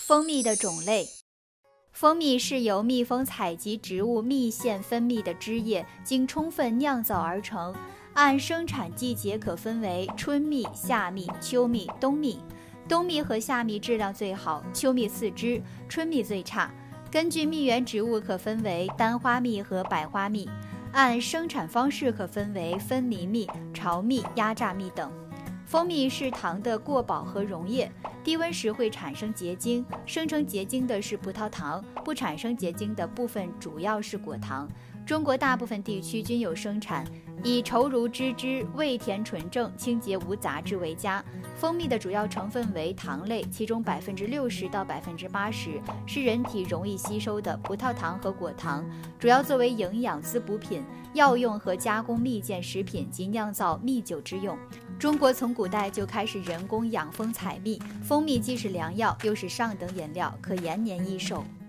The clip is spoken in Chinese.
蜂蜜的种类。蜂蜜是由蜜蜂采集植物蜜腺分泌的汁液，经充分酿造而成。按生产季节可分为春蜜、夏蜜、秋蜜、冬蜜。冬蜜和夏蜜质量最好，秋蜜次之，春蜜最差。根据蜜源植物可分为单花蜜和百花蜜。按生产方式可分为分离蜜、巢蜜、压榨蜜等。蜂蜜是糖的过饱和溶液，低温时会产生结晶，生成结晶的是葡萄糖，不产生结晶的部分主要是果糖。中国大部分地区均有生产，以稠如脂汁、味甜纯正、清洁无杂质为佳。蜂蜜的主要成分为糖类，其中60%到80%是人体容易吸收的葡萄糖和果糖，主要作为营养滋补品、药用和加工蜜饯食品及酿造蜜酒之用。中国从古代就开始人工养蜂采蜜，蜂蜜既是良药，又是上等饮料，可延年益寿。